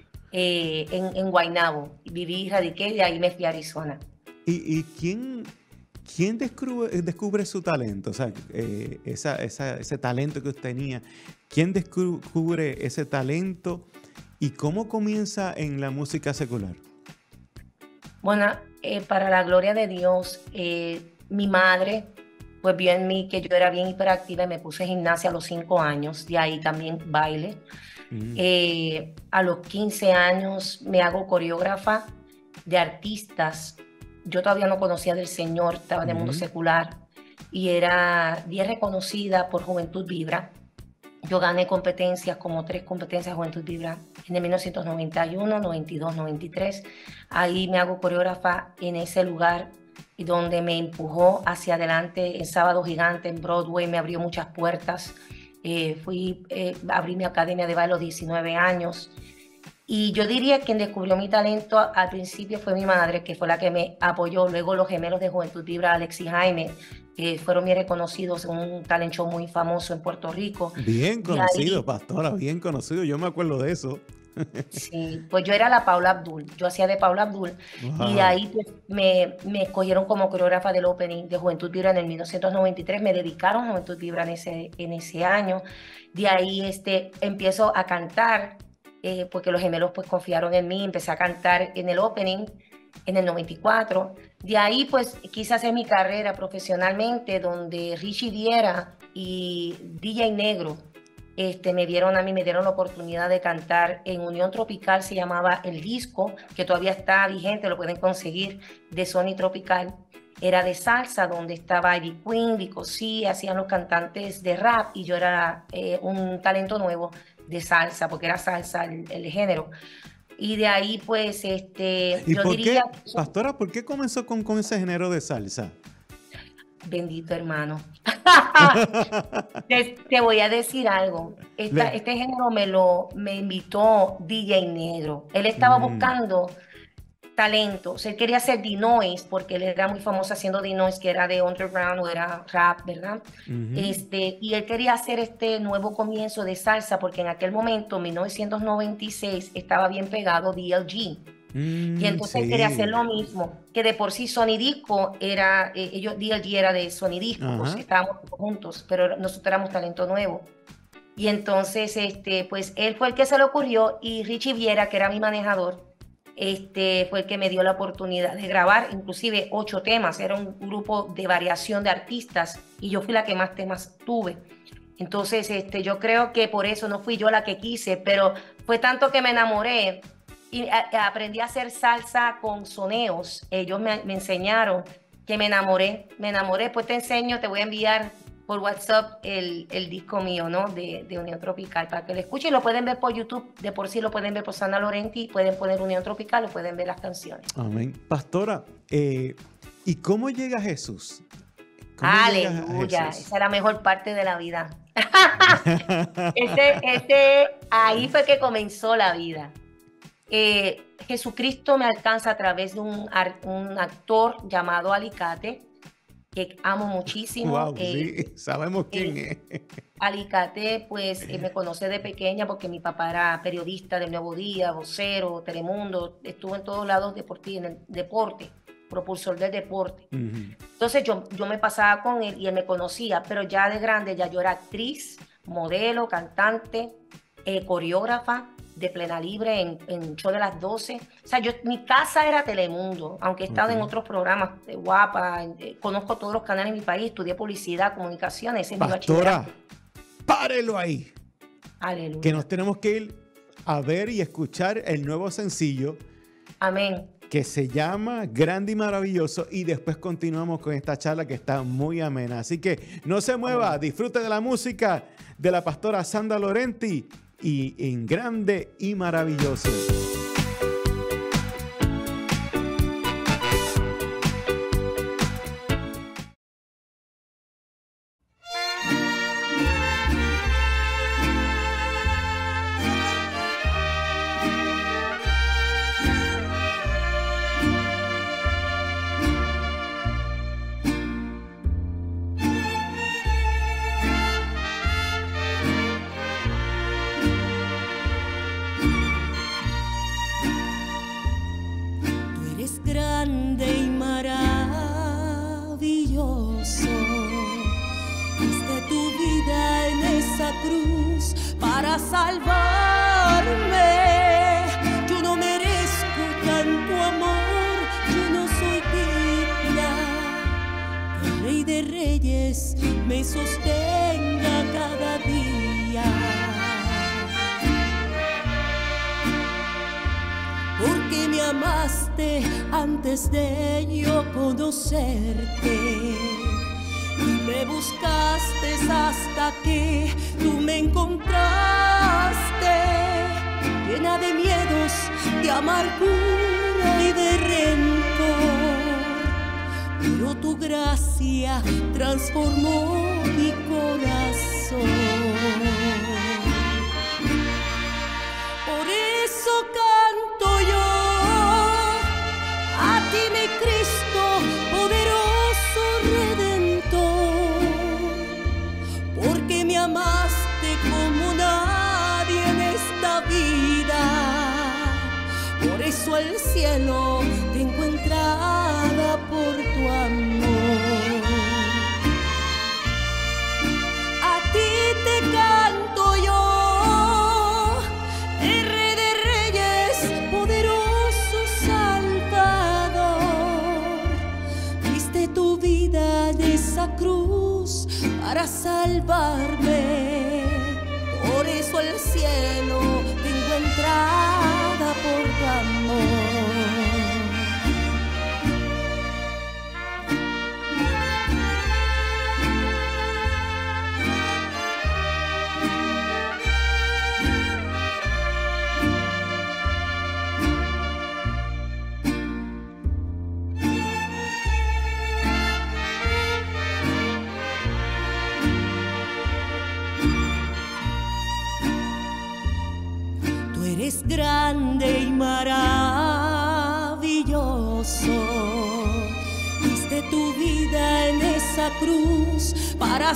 en Guaynabo. Viví y radiqué y de ahí me fui a Arizona. ¿Y quién descubre su talento? O sea, ese talento que usted tenía. ¿Quién descubre ese talento y cómo comienza en la música secular? Bueno, para la gloria de Dios, mi madre pues vio en mí que yo era bien hiperactiva y me puse gimnasia a los 5 años, de ahí también baile. A los 15 años me hago coreógrafa de artistas. Yo todavía no conocía del Señor, estaba en el mundo secular y era bien reconocida por Juventud Vibra. Yo gané competencias, como 3 competencias de Juventud Vibra en el 1991, 92, 93. Ahí me hago coreógrafa en ese lugar donde me empujó hacia adelante en Sábado Gigante, en Broadway, me abrió muchas puertas. Abrí mi academia de baile a los 19 años. Y yo diría que quien descubrió mi talento al principio fue mi madre, que fue la que me apoyó. Luego los gemelos de Juventud Vibra, Alex y Jaime, que fueron bien reconocidos en un talent show muy famoso en Puerto Rico. Bien conocido, pastora, bien conocido. Yo me acuerdo de eso. Sí, pues yo era la Paula Abdul. Yo hacía de Paula Abdul. Wow. Y de ahí pues, me escogieron como coreógrafa del opening de Juventud Vibra en el 1993. Me dedicaron a Juventud Vibra en ese año. De ahí empiezo a cantar. Porque los gemelos pues confiaron en mí, empecé a cantar en el opening en el 94. De ahí pues quise hacer mi carrera profesionalmente, donde Richie Viera y DJ Negro me dieron la oportunidad de cantar en Unión Tropical, se llamaba el disco, que todavía está vigente, lo pueden conseguir, de Sony Tropical. Era de salsa, donde estaba Ivy Queen, Vico C, hacían los cantantes de rap y yo era un talento nuevo de salsa, porque era salsa el género. Y de ahí pues ¿Y yo por diría... qué, pastora, por qué comenzó con ese género de salsa? Bendito hermano. Te voy a decir algo. Este género me invitó DJ Negro. Él estaba buscando talento. O sea, él quería hacer D-Noise porque él era muy famoso haciendo D-Noise, que era de underground o era rap, ¿verdad? Y él quería hacer este nuevo comienzo de salsa porque en aquel momento, 1996, estaba bien pegado DLG. Y entonces él quería hacer lo mismo, que de por sí Sony Disco era, DLG era de Sony Disco, pues estábamos juntos, pero nosotros éramos talento nuevo. Y entonces, pues él fue el que se le ocurrió y Richie Viera, que era mi manejador, fue el que me dio la oportunidad de grabar, inclusive 8 temas, era un grupo de variación de artistas y yo fui la que más temas tuve. Entonces, yo creo que por eso no fui yo la que quise, pero fue tanto que me enamoré y aprendí a hacer salsa con soneos. Ellos me enseñaron que me enamoré, pues te enseño, te voy a enviar por WhatsApp el disco mío, ¿no? De Unión Tropical, para que lo escuchen. Lo pueden ver por YouTube, de por sí lo pueden ver por Sandra Lorenti, pueden poner Unión Tropical, lo pueden ver las canciones. Amén. Pastora, ¿Y cómo llega Jesús? ¿Cómo llegas a Aleluya, Jesús? esa es la mejor parte de la vida. Ahí fue que comenzó la vida. Jesucristo me alcanza a través de un actor llamado Alicate, que amo muchísimo. Wow, sí, sabemos quién es. Alicate, pues me conoce de pequeña porque mi papá era periodista del Nuevo Día, vocero, Telemundo, estuvo en todos lados en el deporte, propulsor del deporte. Entonces yo me pasaba con él y él me conocía, pero ya de grande ya yo era actriz, modelo, cantante, coreógrafa de Plena Libre en Show de las 12. O sea, mi casa era Telemundo, aunque he estado en otros programas de Guapa, conozco todos los canales en mi país, estudié publicidad, comunicaciones, ese es mi Pastora, bachillerato. párelo ahí. Aleluya. Que nos tenemos que ir a ver y escuchar el nuevo sencillo. Amén. Que se llama Grande y Maravilloso, y después continuamos con esta charla que está muy amena. Así que no se mueva, disfrute de la música de la pastora Sandra Laurenti y en Grande y Maravilloso. Grande y maravilloso, diste tu vida en esa cruz para salvarme. Yo no merezco tanto amor, yo no soy digna que el Rey de Reyes me sostenga cada día. Porque me amaste antes de yo conocerte y me buscaste hasta que tú me encontraste, llena de miedos, de amargura y de rencor, pero tu gracia transformó mi corazón. Por eso canto yo a ti, mi Cristo, poderoso Redentor, porque me amaste como nadie en esta vida. Por eso al cielo tengo entrada por tu amor. A ti te canto yo, de esa cruz para salvarme. Por eso al cielo tengo entrada por tu amor. Eres grande y maravilloso, diste tu vida en esa cruz para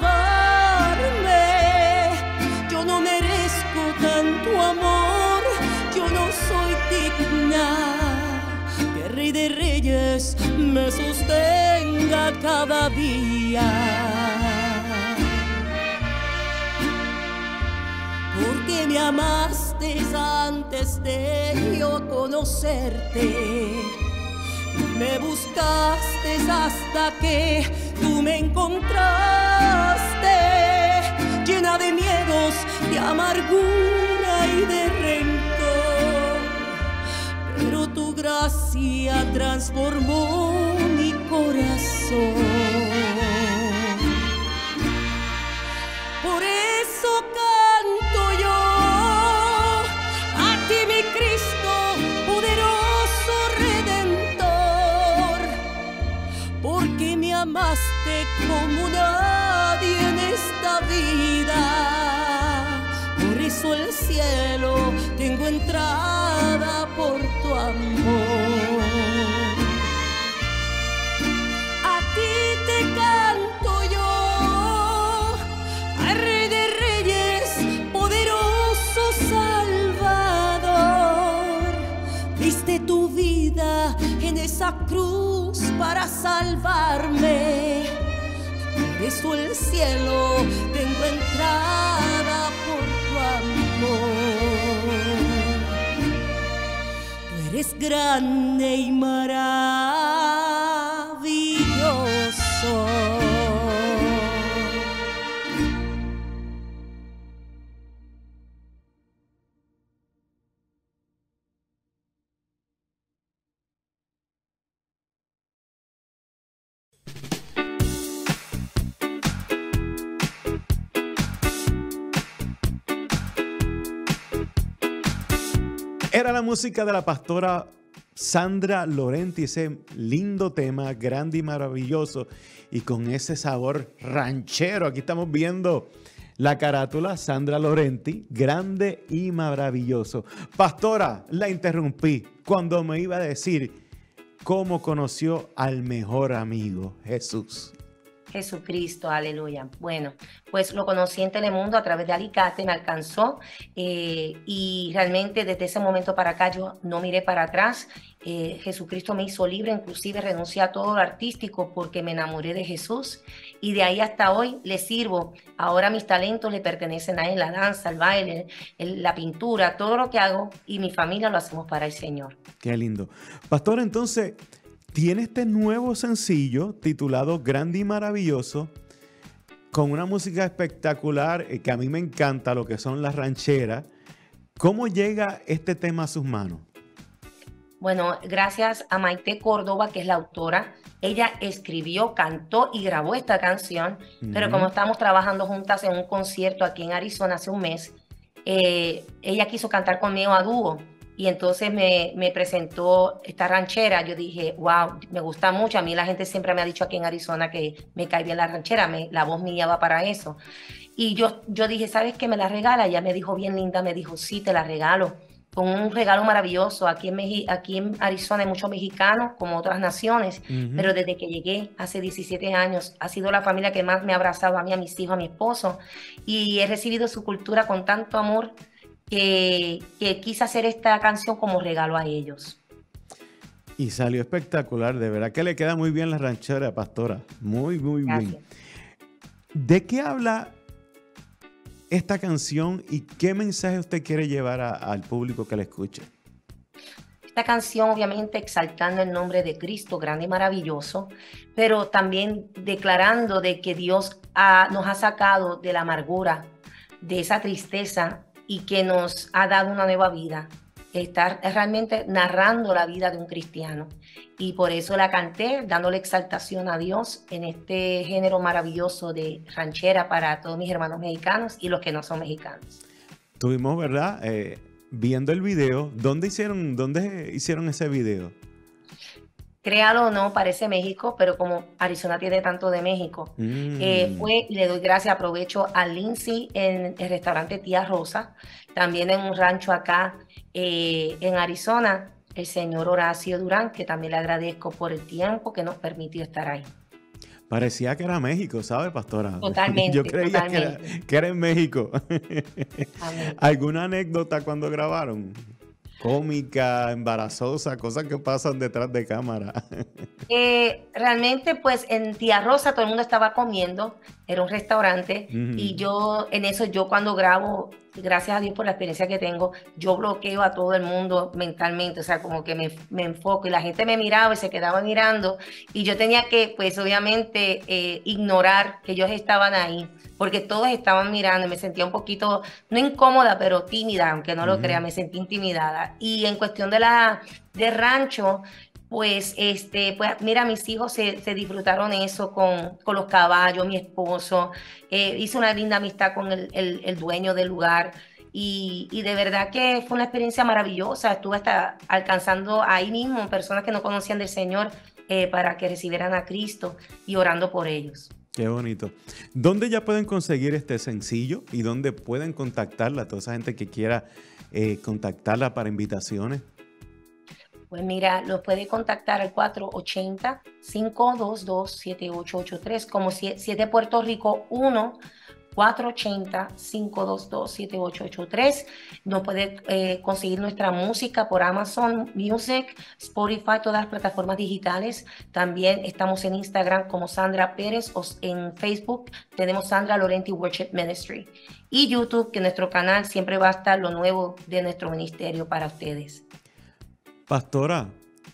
salvarme. Yo no merezco tanto amor, yo no soy digna que el Rey de Reyes me sostenga cada día. Porque me amaste antes de yo conocerte, me buscaste hasta que tú me encontraste, llena de miedos, de amargura y de rencor, pero tu gracia transformó mi corazón. Por eso canto yo a ti, mi Cristo, poderoso Redentor, amaste como nadie en esta vida. Por eso el cielo tengo entrada por tu amor. A ti te canto yo, al Rey de Reyes, poderoso Salvador. Diste tu vida en esa cruz para salvarme. Por eso el cielo tengo entrada por tu amor. Tú eres grande y maravilloso. Era la música de la pastora Sandra Lorenti, ese lindo tema, grande y maravilloso, y con ese sabor ranchero. Aquí estamos viendo la carátula, Sandra Lorenti, grande y maravilloso. Pastora, la interrumpí cuando me iba a decir cómo conoció al mejor amigo, Jesús. Jesucristo, aleluya. Bueno, pues lo conocí en Telemundo a través de Alicate, me alcanzó y realmente desde ese momento para acá yo no miré para atrás. Jesucristo me hizo libre, inclusive renuncié a todo lo artístico porque me enamoré de Jesús y de ahí hasta hoy le sirvo. Ahora mis talentos le pertenecen a Él, la danza, el baile, la pintura, todo lo que hago y mi familia lo hacemos para el Señor. Qué lindo. Pastora, entonces, tiene este nuevo sencillo titulado Grande y Maravilloso, con una música espectacular que a mí me encanta, lo que son las rancheras. ¿Cómo llega este tema a sus manos? Bueno, gracias a Maite Córdoba, que es la autora. Ella escribió, cantó y grabó esta canción, pero como estamos trabajando juntas en un concierto aquí en Arizona hace un mes, ella quiso cantar conmigo a dúo. Y entonces me presentó esta ranchera. Yo dije, wow, me gusta mucho. A mí la gente siempre me ha dicho aquí en Arizona que me cae bien la ranchera, la voz mía va para eso. Y yo dije, ¿sabes qué? ¿Me la regala? Ella me dijo bien linda, me dijo, sí, te la regalo. Con un regalo maravilloso. Aquí en Arizona hay muchos mexicanos, como otras naciones, pero desde que llegué hace 17 años, ha sido la familia que más me ha abrazado a mí, a mis hijos, a mi esposo. Y he recibido su cultura con tanto amor que quise hacer esta canción como regalo a ellos. Y salió espectacular, de verdad que le queda muy bien la ranchera, pastora. Muy, muy Gracias. bien. ¿De qué habla esta canción y qué mensaje usted quiere llevar al público que la escuche? Esta canción obviamente exaltando el nombre de Cristo, grande y maravilloso, pero también declarando de que Dios nos ha sacado de la amargura, de esa tristeza, y que nos ha dado una nueva vida. Está realmente narrando la vida de un cristiano. Y por eso la canté, dándole exaltación a Dios en este género maravilloso de ranchera para todos mis hermanos mexicanos y los que no son mexicanos. Tuvimos, ¿verdad? Viendo el video. ¿Dónde hicieron ese video? Créalo o no, parece México, pero como Arizona tiene tanto de México, le doy gracias, aprovecho a Lindsay en el restaurante Tía Rosa, también en un rancho acá en Arizona, el señor Horacio Durán, que también le agradezco por el tiempo que nos permitió estar ahí. Parecía que era México, ¿sabe, pastora? Totalmente. Yo creía totalmente. que era en México. Amén. ¿Alguna anécdota cuando grabaron? Cómica, embarazosa, cosas que pasan detrás de cámara. Realmente, pues en Tía Rosa todo el mundo estaba comiendo, era un restaurante, y yo cuando grabo, gracias a Dios por la experiencia que tengo, yo bloqueo a todo el mundo mentalmente, o sea, como que me enfoco, y la gente me miraba y se quedaba mirando, y yo tenía que, pues obviamente, ignorar que ellos estaban ahí, porque todos estaban mirando y me sentía un poquito, no incómoda, pero tímida, aunque no lo crea, me sentí intimidada. Y en cuestión de rancho, pues mira, mis hijos se disfrutaron eso con los caballos, mi esposo, hice una linda amistad con el dueño del lugar. Y de verdad que fue una experiencia maravillosa. Estuve hasta alcanzando ahí mismo personas que no conocían del Señor para que recibieran a Cristo y orando por ellos. Qué bonito. ¿Dónde ya pueden conseguir este sencillo y dónde pueden contactarla a toda esa gente que quiera contactarla para invitaciones? Pues mira, los puede contactar al 480-522-7883, como 7 Puerto Rico 1, 480-522-7883. Nos puede conseguir nuestra música por Amazon Music, Spotify, todas las plataformas digitales. También estamos en Instagram como Sandra Pérez, o en Facebook tenemos Sandra Laurenti Worship Ministry. Y YouTube, que nuestro canal siempre va a estar lo nuevo de nuestro ministerio para ustedes. Pastora,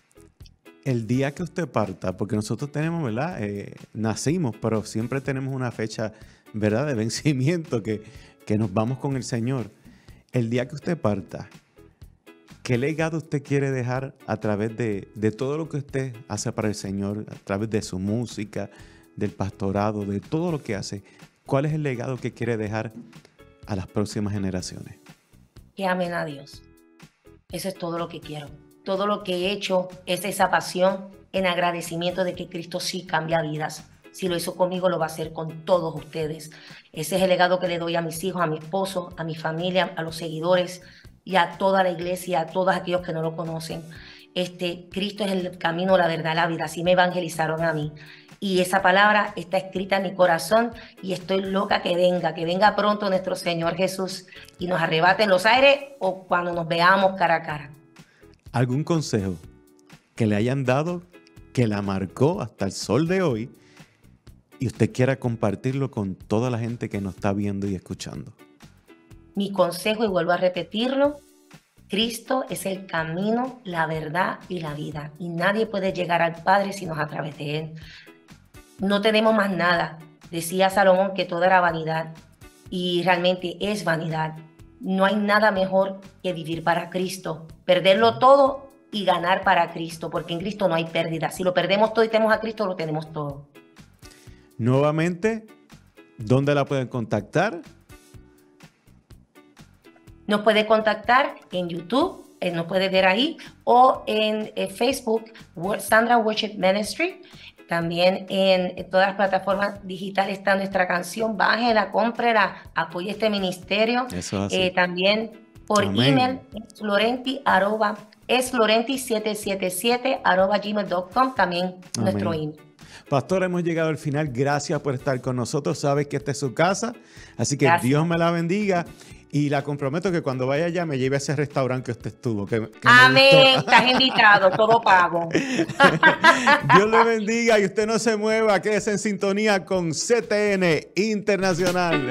el día que usted parta, porque nosotros tenemos, ¿verdad? Nacimos, pero siempre tenemos una fecha, ¿verdad?, de vencimiento que nos vamos con el Señor. El día que usted parta, ¿qué legado usted quiere dejar a través de todo lo que usted hace para el Señor, a través de su música, del pastorado, de todo lo que hace? ¿Cuál es el legado que quiere dejar a las próximas generaciones? Que amen a Dios. Eso es todo lo que quiero. Todo lo que he hecho es esa pasión en agradecimiento de que Cristo sí cambia vidas. Si lo hizo conmigo, lo va a hacer con todos ustedes. Ese es el legado que le doy a mis hijos, a mi esposo, a mi familia, a los seguidores y a toda la iglesia, a todos aquellos que no lo conocen. Cristo es el camino, la verdad, la vida. Así me evangelizaron a mí. Y esa palabra está escrita en mi corazón y estoy loca que venga pronto nuestro Señor Jesús y nos arrebate en los aires o cuando nos veamos cara a cara. ¿Algún consejo que le hayan dado que la marcó hasta el sol de hoy y usted quiera compartirlo con toda la gente que nos está viendo y escuchando? Mi consejo, y vuelvo a repetirlo, Cristo es el camino, la verdad y la vida. Y nadie puede llegar al Padre si no es a través de Él. No tenemos más nada. Decía Salomón que todo era vanidad. Y realmente es vanidad. No hay nada mejor que vivir para Cristo. Perderlo todo y ganar para Cristo. Porque en Cristo no hay pérdida. Si lo perdemos todo y tenemos a Cristo, lo tenemos todo. Nuevamente, ¿dónde la pueden contactar? Nos puede contactar en YouTube, nos puede ver ahí, o en Facebook, Sandra Worship Ministry. También en todas las plataformas digitales está nuestra canción. Bájela, cómprela, apoye este ministerio. Eso así. También por email, eslorenti777@gmail.com, también nuestro email. Pastora, hemos llegado al final. Gracias por estar con nosotros. Sabes que esta es su casa, así que Gracias. Dios me la bendiga. Y la comprometo que cuando vaya allá me lleve a ese restaurante que usted estuvo. Que Amén, estás invitado, todo pago. Dios le bendiga y usted no se mueva, quédese en sintonía con CTN Internacional.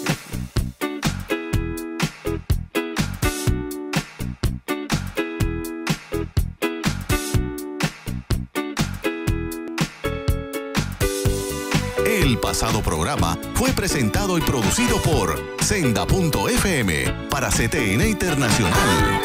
El pasado programa fue presentado y producido por Senda.fm para CTN Internacional.